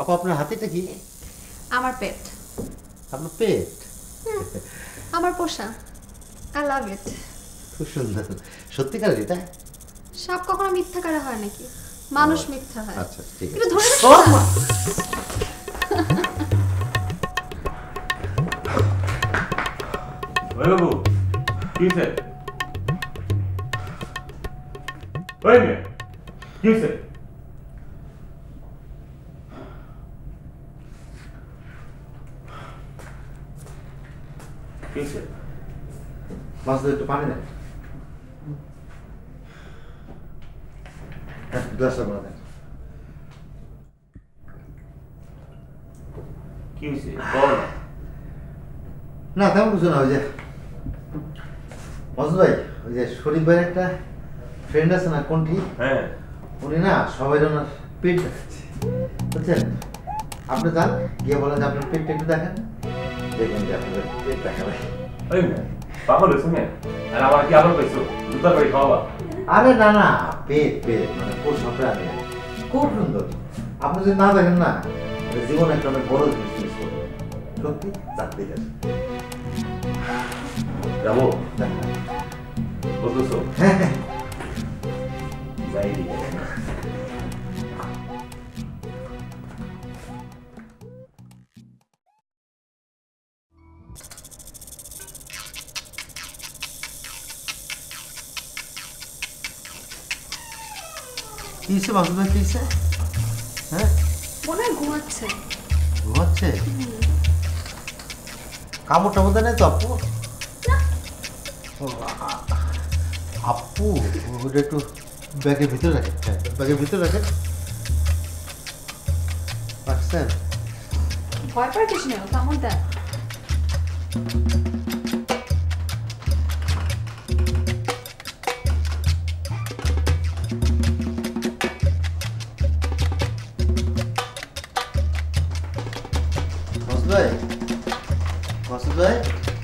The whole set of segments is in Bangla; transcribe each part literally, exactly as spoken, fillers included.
আপা আপনার হাতেটা কি? আমার পেট। আপনার পেট? আমার পোষা। I love it. খুব সুন্দর। সত্যিকার এটা? সাপ কখনো মিথ্যাকারে হয় নাকি? মানুষ মিথ্যা হয়। আচ্ছা ঠিক আছে। একটু ধরে ওই বাবু কি হয়েছে? ওই মেয়ে কি হয়েছে? কি হয়েছে? মাছ একটু পানি দেন। গ্লাসটা বলা দেন। কি হয়েছে বল না। না তেমন কিছু না। ওই যে মজনু ভাই, ওই যে শরীফ ভাইয়ের একটা ফ্রেন্ড আছে না কোনটি, হ্যাঁ উনি না সবাই ওনার পেট দেখাচ্ছে বুঝছেন। আপনি যান গিয়ে বলেন যে আপনার পেটটা একটু দেখেন, দেখবেন যে আপনাদের পেট দেখাবে। ওই মেয়ে পাগল হয়েছে মেয়ে, আর আমার কি আবার পেয়েছো জুতার বাড়ি খাওয়া? আরে না না, পেট পেট মানে পোষা প্রাণী খুব সুন্দর। আপনি যদি না দেখেন না জীবনে একটা অনেক বড় জিনিস মিস করবেন। সত্যি চাকরি যাবে যাবো দেখেন। বলতেছো? হ্যাঁ হ্যাঁ যাই কি হচ্ছে মাসুদ ভাই, কি হচ্ছে? হ্যাঁ মনে হয় ঘুমাচ্ছে। ঘুমাচ্ছে? কামড় টামড় দেয় নাই তো আপু? আপু ওটা একটু ব্যাগের ভিতরে রাখেন। হ্যাঁ ব্যাগের ভিতরে রাখেন। রাখছেন? ভয় পাওয়ার কিছু নেই, কামড় দেয়। মাসুদ ভাই, মাসুদ ভাই,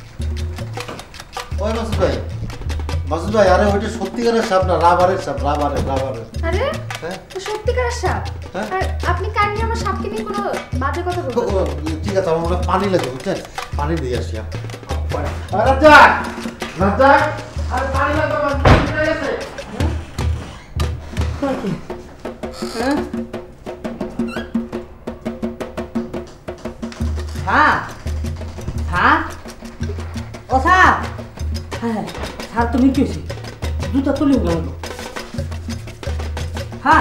ওই মাসুদ ভাই, মাসুদ ভাই, আরে ওইটা সত্যিকারের সাপ না, রাবারের সাপ, রাবারের রাবারের। আরে হ্যাঁ তো সত্যিকারের সাপ। হ্যাঁ? আর আপনি কাহিনী আমার সাপকে নিয়ে কোনো বাজে কথা ও, বলবেন? ও, ঠিক আছে, আমার মনে হয় পানি লাগে বুঝছেন, পানি দিয়ে আসি। রাজ্জাক, রাজ্জাক, আরে পানি লাগবে, আমার পানি হয়ে গেছে। হ্যাঁ হ্যাঁ হ্যাঁ ও স্যার, হ্যাঁ স্যার তুমি কি হয়েছে? জুতা তুলে গেল। হ্যাঁ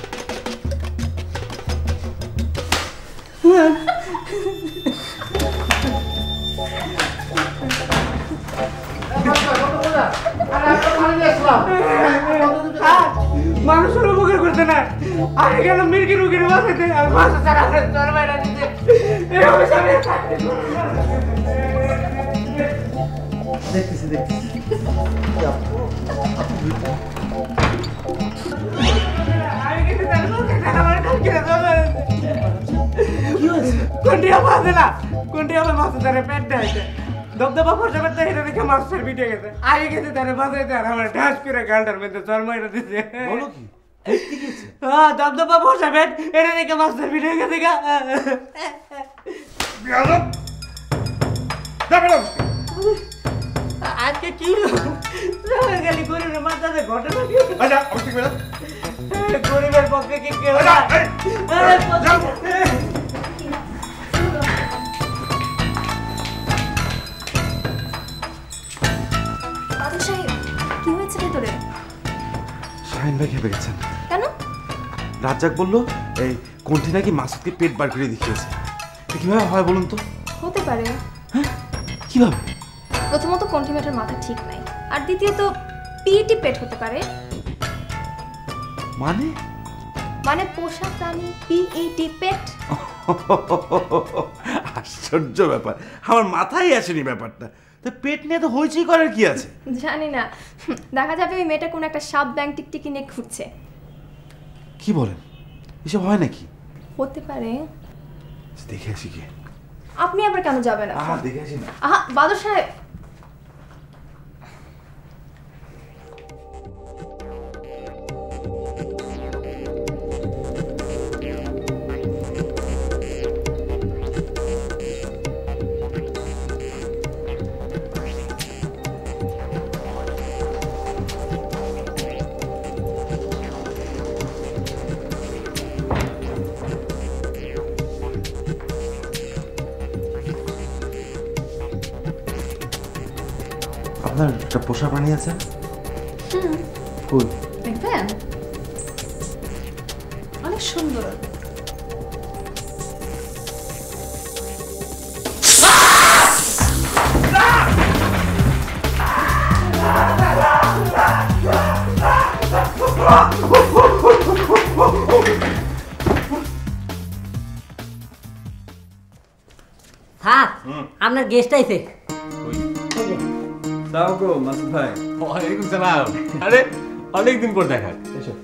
মানুষের উপকার করতে না, আগে গেল মির্গির উগির বাসাতে আর বাসা ছাড়া তোর বাইরে দিতে। দেখতেছি দেখতেছি কোনটিয়া বাজে না, কোনটিয়া আমার মাছ ধরে পেট দেয়ছে দবদবা ফসা করতে এটা দেখে মাছের পিঠে গেছে। আগে গেছে তারা বাজাইতে আর আমার ঢাস করে গালটার মধ্যে চরমাইরা দিছে। বলো কি? দেখতে গেছে? হ্যাঁ দবদবা ফসা পেট এটা দেখে মাছের পিঠে গেছে গা। আজকে কি গেলি গরিবের মাথাতে ঘটনা কি? গরিবের পক্ষে কি কেউ না? দাদু সাহেব, কি হয়েছে ভেতরে? শাহিন ভাই খেপে গেছেন। কেন? রাজ্জাক বলল এই কোনটি নাকি মাসুদকে পেট বার করে দেখিয়েছে। এটা কিভাবে হয় বলুন তো? হতে পারে। হ্যাঁ কিভাবে? প্রথমত কন্টিমেন্টের মাথা ঠিক নাই, আর দ্বিতীয়ত পিইটি পেট হতে পারে। মানে মানে পোষা প্রাণী পিইটি পেট। আশ্চর্য ব্যাপার, আমার মাথায় আসেনি ব্যাপারটা। তো পেট নিয়ে তো হইচই করার কি আছে? জানি না, দেখা যাবে ওই মেয়েটা কোনো একটা সাপ ব্যাং টিকটিকি নিয়ে ঘুরছে। কি বলেন, এসব হয় নাকি? হতে পারে। দেখে আসি কি? আপনি আবার কেন যাবেন? আহা দেখে আসি না। আহা বাদর সাহেব, আপনার একটা পোষা প্রাণী আছে? হুম, কই? দেখবেন অনেক সুন্দর। হ্যাঁ আপনার গেস্ট আইছে। সালামু মাসুদ ভাই। ওয়ালাইকুম সালাম। আরে অনেকদিন পর দেখা। এসো।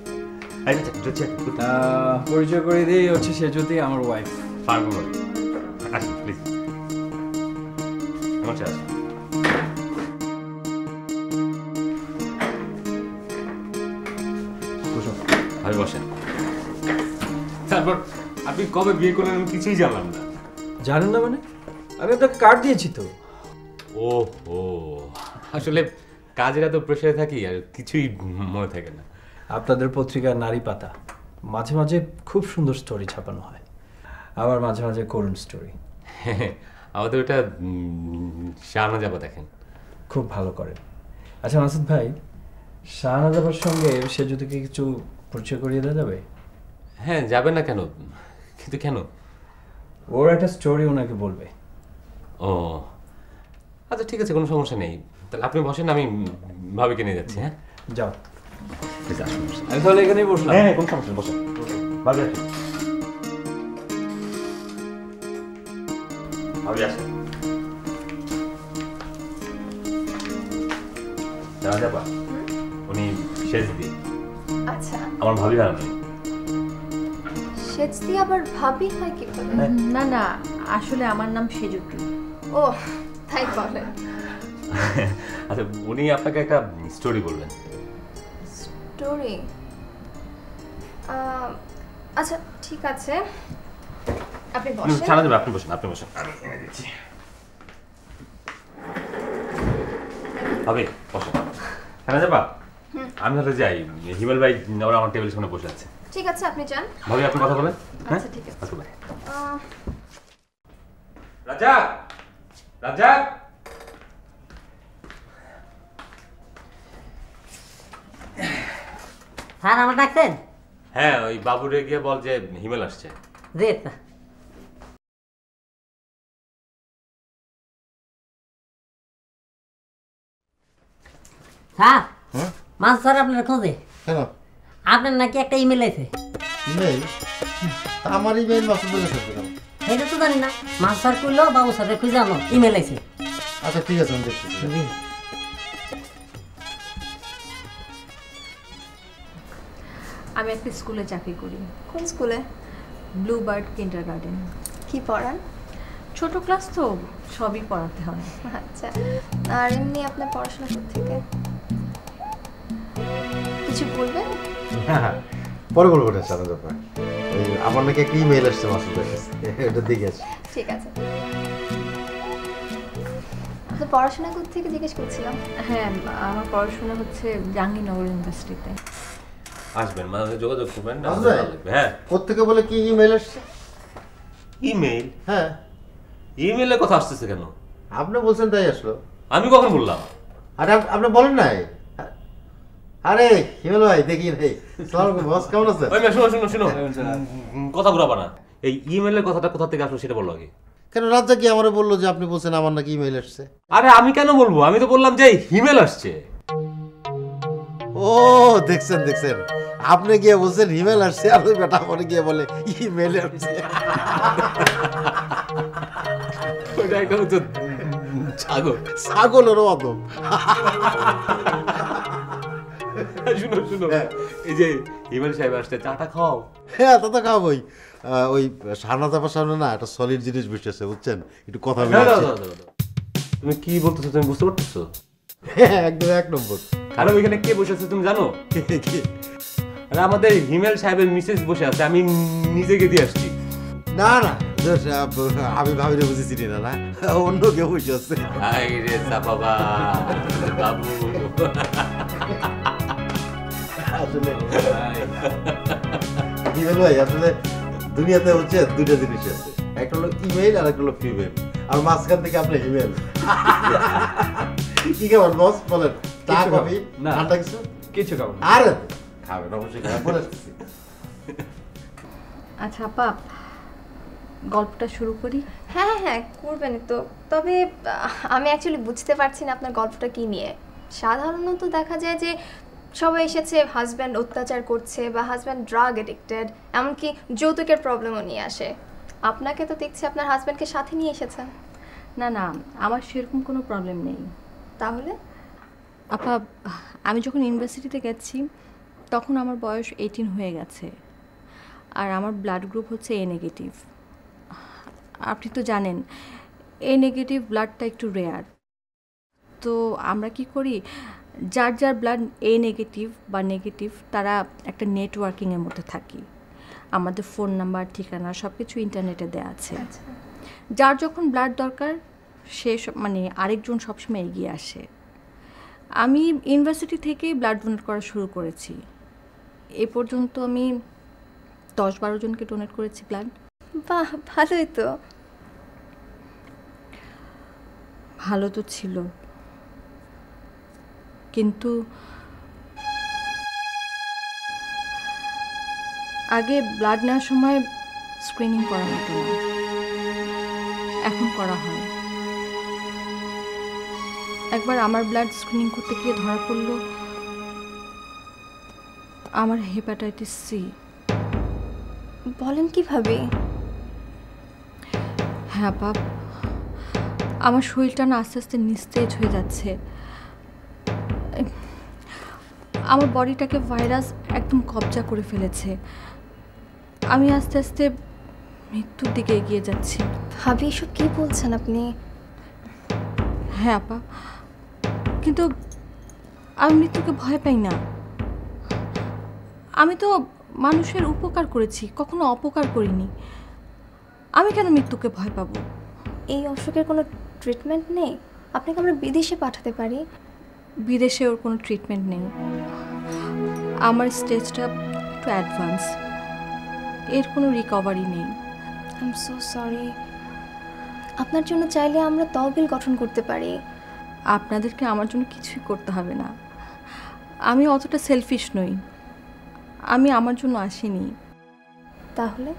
পরিচয় করে দিই, হচ্ছে সে যদি আমার ওয়াইফ। পারবো না। আসুন প্লিজ। নমস্কার। বসো। ভাই বসেন। তারপর আপনি কবে বিয়ে করলেন আমি কিছুই জানলাম না। জানেন না মানে? আমি আপনাকে কার্ড দিয়েছি তো। ও ও আসলে কাজের এত প্রেশারে থাকি আর কিছুই মনে থাকে না। আপনাদের পত্রিকার নারী পাতা মাঝে মাঝে খুব সুন্দর স্টোরি ছাপানো হয়, আবার মাঝে মাঝে করুণ স্টোরি। আমাদের ওটা শাহনাজাবা দেখেন। খুব ভালো করে। আচ্ছা মাসুদ ভাই, শাহনাজাবার সঙ্গে সে যদি কিছু পরিচয় করিয়ে দেওয়া যাবে? হ্যাঁ যাবে না কেন, কিন্তু কেন? ওর একটা স্টোরি ওনাকে বলবে। ও আচ্ছা ঠিক আছে, কোনো সমস্যা নেই। তাহলে আপনি বসেন, আমি ভাবিকে নিয়ে যাচ্ছি। হ্যাঁ যাও। ঠিক আছে, আসুন বসুন। আমি তাহলে এখানেই বসলাম। হ্যাঁ কোনো সমস্যা নেই, বসেন ভাবি আসুন। ভাবি আসেন। জানা যাবা উনি শেষ দি আচ্ছা, আমার ভাবি হয় না। সেচ দিয়ে আবার ভাবি হয় কিভাবে? না না, আসলে আমার নাম সেজুতি। ও তাই বলেন। আচ্ছা উনি আপনাকে একটা স্টোরি বলবেন। স্টোরি? আচ্ছা ঠিক আছে, আপনি বসেন। জানা যাবে, আপনি বসেন, আপনি বসেন, আমি এনে দিচ্ছি। ভাবি বসেন। জানা যাবা আমি হয়তো যাই, হিমেল ভাই ওরা আমার টেবিলের সামনে বসে আছে। ঠিক আছে আপনি যান। ভাবি আপনি কথা বলেন। আচ্ছা ঠিক আছে। আসো ভাই। আহ, রাজা, রাজা, স্যার আমার ডাকছেন? হ্যাঁ ওই বাবুরে গিয়ে বল যে হিমেল আসছে। জি। হ্যাঁ মাস স্যার আপনার খোঁজে। কেন? আপনার নাকি একটা ইমেল আছে। ইমেল? আমার ইমেল মাসুদের কাছে আছে কেন? এটা তো জানি না। মাস স্যার কইলো বাবু স্যারের খুঁজে আনো ইমেল আছে। আচ্ছা ঠিক আছে, আমি দেখছি। জি। আমি একটা স্কুলে চাকরি করি। কোন স্কুলে? Blue bird kindergarten. কি পড়ান? ছোট ক্লাস তো, সবই পড়াতে হয়। আচ্ছা, আর এমনি আপনার পড়াশোনা থেকে কিছু বলবেন? হ্যাঁ পরে বলবো না সারা ব্যাপার। ওই আমার নাকি একটা ইমেল আসছে মাসুদের কাছে, এটা দেখে আসি। ঠিক আছে। তো পড়াশোনা থেকে জিজ্ঞেস করছিলাম। হ্যাঁ আমার পড়াশোনা হচ্ছে জাহাঙ্গীরনগর ইউনিভার্সিটিতে। আসবেন মানে যোগাযোগ করবেন। মাসুদ ভাই? হ্যাঁ কোত্থেকে বলে কি ইমেল আসছে? ইমেল? হ্যাঁ ইমেলের কথা আসতেছে কেন? আপনি বলছেন তাই আসলো। আমি কখন বললাম? আরে আপ- আপনি বলেন নাই? আরে হিমেল ভাই দেখি ভাই, সালাম বস, কেমন আছেন? ওই মেয়ে, শোনো শোনো শোনো উম, কথা ঘুরাবা না। এই ইমেলের কথাটা কোথা থেকে আসলো সেটা বলো আগে। কেন রাজ্জা কি আমারে বললো যে আপনি বলছেন আমার নাকি ইমেল আসছে? আরে আমি কেন বলবো, আমি তো বললাম যে হিমেল আসছে। ও দেখছেন দেখছেন, আপনি গিয়ে বলছেন ইমেল আসছে, আর ওই বেটা পরে গিয়ে বলে ইমেল আসছে। ওইটা একটা হচ্ছে ছাগল। ছাগলেরও অদম। শুনো শুনো, এই যে হিমেল সাহেব আসছে, চাটা খাও। হ্যাঁ তা তো খাওয়াবই। আহ, ওই সামনা চাপার সামনে না একটা সলিড জিনিস বসেছে বুঝছেন, একটু কথা বলে আসি। তুমি কি বলতেছো, তুমি বুঝতে পারতেছো? হ্যাঁ একদম এক নম্বর। আরে ওইখানে কে বসে আছে তুমি জানো? আরে আমাদের হিমেল সাহেবের মিসেস বসে আছে, আমি নিজেকে দিয়ে আসছি। না না দোষ, আহ, আমি ভাবিলে বুঝেছি না, না অন্য কেউ বসে আছে। হাই রে বাবা বাবু। আসলে হিমেল ভাই, আসলে দুনিয়াতে হচ্ছে দুইটা জিনিস আছে, একটা হলো ইমেল আর একটা হলো ফিমেল, আর মাঝখান থেকে আপনার হিমেল। কি খাবেন বস বলেন? চা কিছু কফি খাবো না। ঠান্ডা কিছু? কিছু খাবো না। আরে খাবেন অবশ্যই খাবেন, বলে আসতেছি। আচ্ছা আপা, গল্পটা শুরু করি। হ্যাঁ হ্যাঁ করবেনই তো, তবে আহ, আমি অ্যাকচুয়ালি বুঝতে পারছি না আপনার গল্পটা কি নিয়ে। সাধারণত দেখা যায় যে সবাই এসেছে হাজব্যান্ড অত্যাচার করছে বা হাজব্যান্ড ড্রাগ এডিক্টেড, এমনকি যৌতুকের প্রবলেমও নিয়ে আসে। আপনাকে তো দেখছি আপনার হাজব্যান্ডকে সাথে নিয়ে এসেছেন। না না, আমার সেরকম কোনো প্রবলেম নেই। তাহলে আপা, আমি যখন ইউনিভার্সিটিতে গেছি তখন আমার বয়স এইটিন হয়ে গেছে, আর আমার ব্লাড গ্রুপ হচ্ছে এ নেগেটিভ। আপনি তো জানেন এ নেগেটিভ ব্লাডটা একটু রেয়ার। তো আমরা কি করি, যার যার ব্লাড এ নেগেটিভ বা নেগেটিভ তারা একটা নেটওয়ার্কিংয়ের মধ্যে থাকি। আমাদের ফোন নাম্বার, ঠিকানা সব কিছু ইন্টারনেটে দেওয়া আছে। যার যখন ব্লাড দরকার সে মানে আরেকজন সবসময় এগিয়ে আসে। আমি ইউনিভার্সিটি থেকেই ব্লাড ডোনেট করা শুরু করেছি। এ পর্যন্ত আমি দশ বারো জনকে ডোনেট করেছি ব্লাড। বাহ, ভালোই তো। ভালো তো ছিল, কিন্তু আগে ব্লাড নেওয়ার সময় স্ক্রিনিং করা হতো না, এখন করা হয়। একবার আমার ব্লাড স্ক্রিনিং করতে গিয়ে ধরা পড়লো আমার হেপাটাইটিস সি। বলেন কিভাবে? হ্যাঁ বাপ, আমার শরীরটা না আস্তে আস্তে নিস্তেজ হয়ে যাচ্ছে। আমার বডিটাকে ভাইরাস একদম কবজা করে ফেলেছে। আমি আস্তে আস্তে মৃত্যুর দিকে এগিয়ে যাচ্ছি। ভাবি, এসব কি বলছেন আপনি? হ্যাঁ আপা, কিন্তু আমি মৃত্যুকে ভয় পাই না। আমি তো মানুষের উপকার করেছি, কখনো অপকার করিনি। আমি কেন মৃত্যুকে ভয় পাবো? এই অসুখের কোনো ট্রিটমেন্ট নেই? আপনাকে আমরা বিদেশে পাঠাতে পারি। বিদেশে ওর কোনো ট্রিটমেন্ট নেই। আমার স্টেজটা একটু অ্যাডভান্স, এর কোনো রিকভারি নেই। I am so sorry. আপনার জন্য চাইলে আমরা তহবিল গঠন করতে পারি। আপনাদেরকে আমার জন্য কিছুই করতে হবে না। আমি অতটা সেলফিশ নই। আমি আমার জন্য আসিনি। তাহলে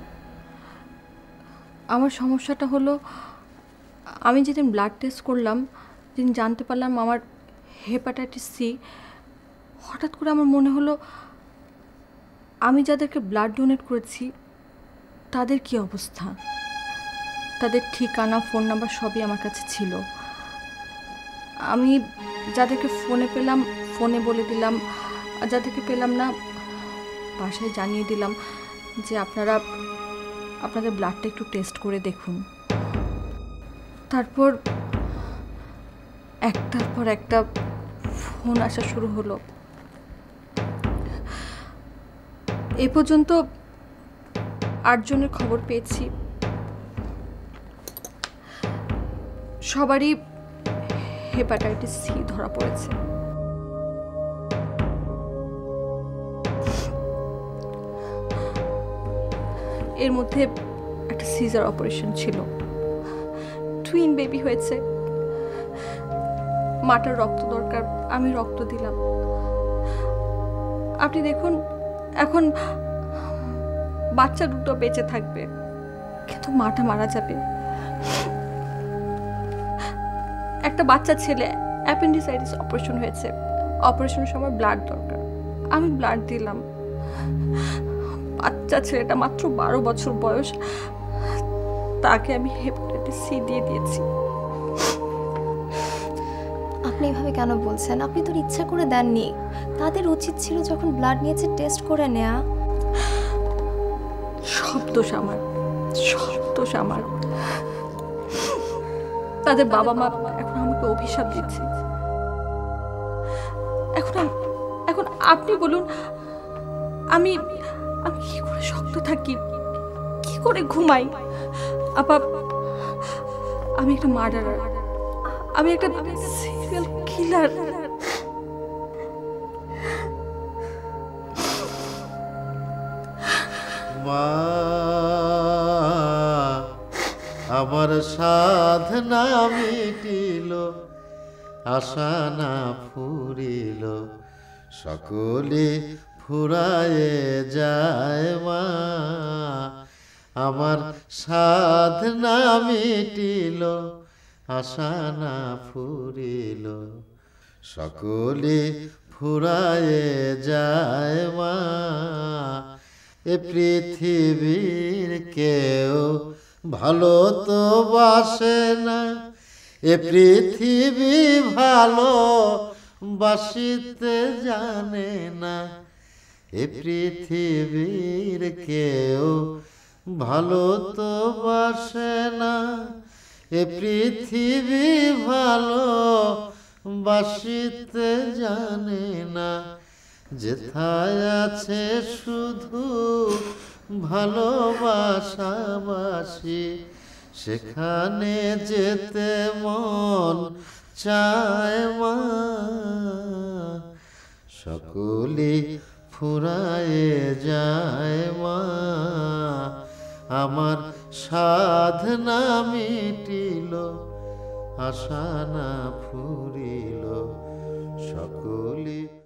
আমার সমস্যাটা হলো, আমি যেদিন ব্লাড টেস্ট করলাম, যেদিন জানতে পারলাম আমার হেপাটাইটিস সি, হঠাৎ করে আমার মনে হলো আমি যাদেরকে ব্লাড ডোনেট করেছি তাদের কি অবস্থা। তাদের ঠিকানা, ফোন নাম্বার সবই আমার কাছে ছিল। আমি যাদেরকে ফোনে পেলাম ফোনে বলে দিলাম, আর যাদেরকে পেলাম না বাসায় জানিয়ে দিলাম যে আপনারা আপনাদের ব্লাডটা একটু টেস্ট করে দেখুন। তারপর একটার পর একটা ফোন আসা শুরু হলো। এ পর্যন্ত আটজনের খবর পেয়েছি, সবারই হেপাটাইটিস সি ধরা পড়েছে। এর মধ্যে একটা সিজার অপারেশন ছিল, টুইন বেবি হয়েছে। মাটার রক্ত দরকার, আমি রক্ত দিলাম। আপনি দেখুন, এখন বাচ্চা দুটো বেঁচে থাকবে, কিন্তু মাটা মারা যাবে। একটা বাচ্চা ছেলে অ্যাপেন্ডিসাইটিস অপারেশন হয়েছে, অপারেশনের সময় ব্লাড দরকার, আমি ব্লাড দিলাম। বাচ্চা ছেলেটা মাত্র বারো বছর বয়স, তাকে আমি হেপাটাইটিস সি দিয়ে দিয়েছি। আপনি এভাবে কেন বলছেন? আপনি তো ইচ্ছা করে দেননি। তাদের উচিত ছিল যখন ব্লাড নিয়েছে টেস্ট করে নেয়া। সব দোষ আমার, সব দোষ আমার। তাদের বাবা মা এখন আমাকে অভিশাপ দিচ্ছে। এখন এখন আপনি বলুন, আমি আমি কি করে শক্ত থাকি, কি করে ঘুমাই? আপা, আমি একটা মার্ডারার, আমি একটা সিরিয়াল কিলার। মা, আমার সাধনা মিটিল, আশা না ফুরিল সকলে ফুরায়ে যায় মা আমার সাধনা মিটিল আশা না ফুরিল সকলে ফুরায়ে যায় মা এ পৃথিবীর কেউ ভালো তো বাসে না এ পৃথিবী ভালো বাসিতে জানে না এ পৃথিবীর কেউ ভালো তো বাসে না এ পৃথিবী ভালো বাসিতে জানে না যেথায় আছে শুধু ভালোবাসাবাসি সেখানে যেতে মন চায় মা সকলে ফুরায়ে যায় মা আমার সাধনা মিটিল আশা না ফুরিল সকলে